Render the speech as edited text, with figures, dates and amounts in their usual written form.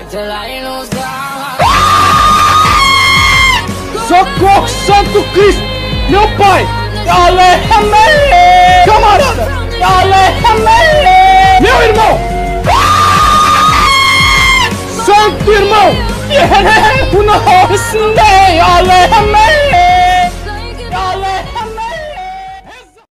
Socorro, Santo Cristo! Meu pai! Aleluia! Camarada! Aleluia! Meu irmão! Santo irmão! Aleluia!